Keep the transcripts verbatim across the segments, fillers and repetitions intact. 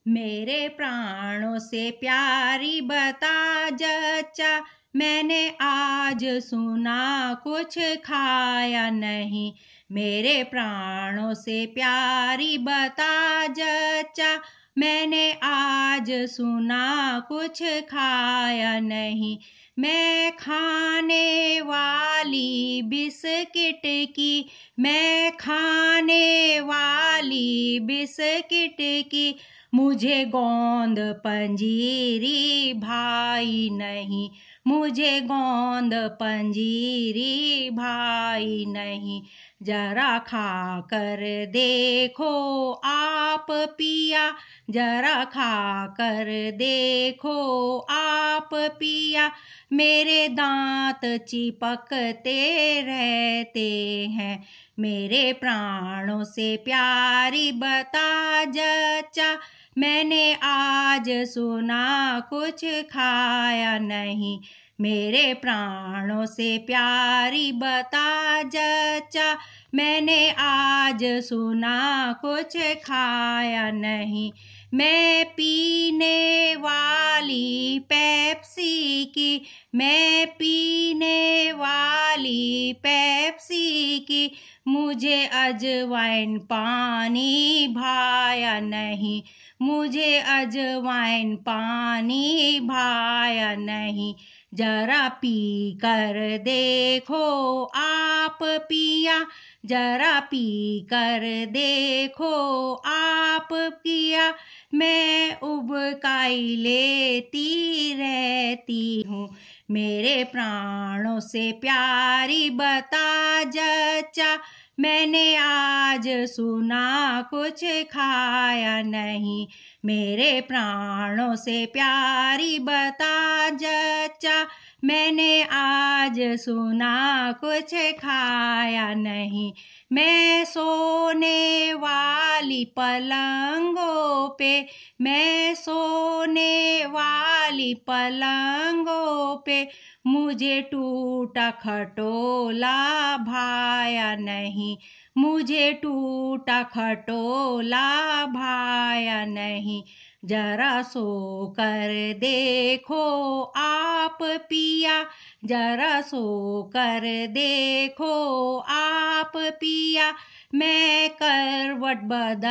मेरे प्राणों से प्यारी बता जच्चा, मैंने आज सुना कुछ खाया नहीं। मेरे प्राणों से प्यारी बता जच्चा, मैंने आज सुना कुछ खाया नहीं। मैं खाने वाली बिस्किट की, मैं खाने वाली बिस्किट की, मुझे गोंद पंजीरी भाई नहीं। मुझे गोंद पंजीरी भाई नहीं। जरा खा कर देखो आप पिया, जरा खा कर देखो आप पिया, मेरे दांत चिपकते रहते हैं। मेरे प्राणों से प्यारी बता जच्चा, मैंने आज सुना कुछ खाया नहीं। मेरे प्राणों से प्यारी बता जच्चा, मैंने आज सुना कुछ खाया नहीं। मैं पीने वाली पेप्सी की, मैं पीने वाली पेप्सी की, मुझे अजवाइन पानी भाया नहीं। मुझे अजवाइन पानी भाया नहीं। जरा पी कर देखो आप पिया, जरा पी कर देखो आप पिया, मैं उबकाई लेती रहती हूँ। मेरे प्राणों से प्यारी बता जच्चा, मैंने आज सुना कुछ खाया नहीं। मेरे प्राणों से प्यारी बता जच्चा, मैंने आज सुना कुछ खाया नहीं। मैं सोने वाली पलंगों पे, मैं सोने वाली पलंगों पे, मुझे टूटा खटोला भाया नहीं। मुझे टूटा खटोला भाया नहीं। जरा सो कर देखो आप पिया, जरा सो कर देखो आप पिया, मैं करवट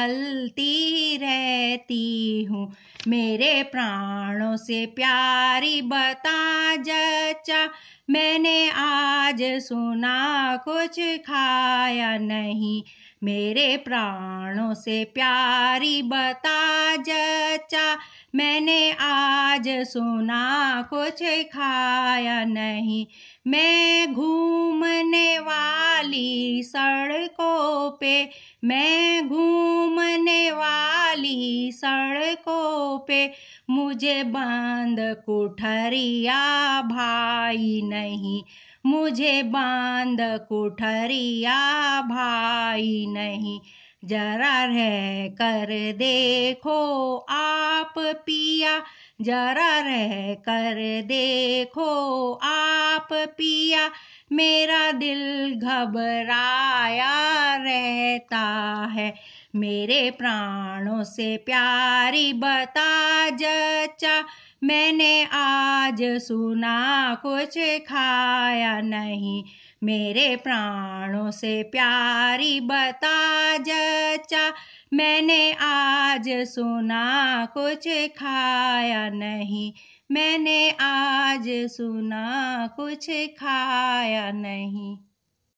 बदलती रहती हूँ। मेरे प्राणों से प्यारी बता जच्चा, मैंने आज सुना कुछ खाया नहीं। मेरे प्राणों से प्यारी बता जच्चा, मैंने आज सुना कुछ खाया नहीं। मैं घूमने वाली सड़कों पे, मैं घूमने वाली सड़कों पे, मुझे बंद कुठरिया भाई नहीं। मुझे बंद कुठरिया भाई नहीं। जरा रह कर देखो आप पिया, जरा रह कर देखो आप पिया, मेरा दिल घबराया रहता है। मेरे प्राणों से प्यारी बता जच्चा, मैंने आज सुना कुछ खाया नहीं। मेरे प्राणों से प्यारी बता जच्चा, मैंने आज सुना कुछ खाया नहीं। मैंने आज सुना कुछ खाया नहीं।